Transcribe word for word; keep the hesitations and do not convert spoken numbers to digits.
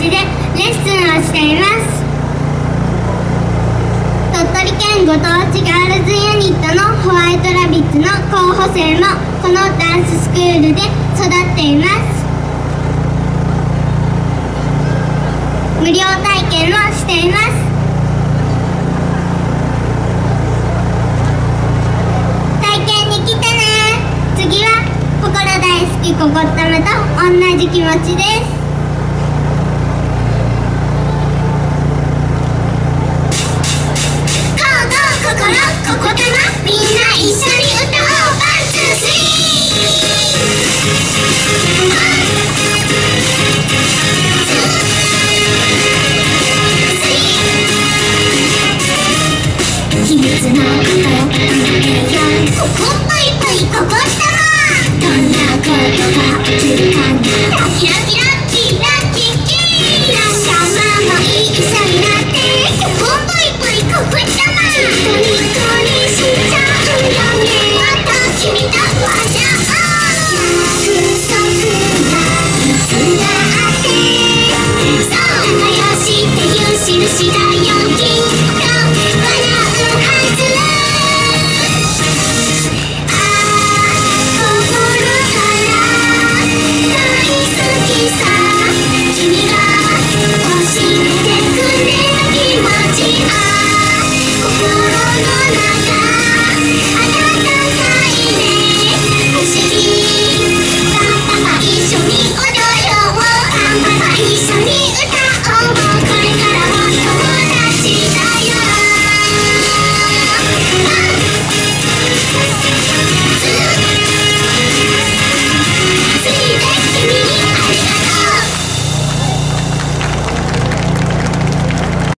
でレッスンをしています。鳥取県ご当地ガールズユニットのホワイトラビッツの候補生もこのダンススクールで育っています。無料体験もしています。体験に来てね。次は心大好きここっためと同じ気持ちです。心ここたま、みんな一緒に歌おう。ワン、ツー、スリー。秘密のことを言うよ。ここぽいぽいここたま。どんなことが起きるかな。ラキラキラッキーラッキーキー。仲間も一緒になって。ここぽいぽいここたま。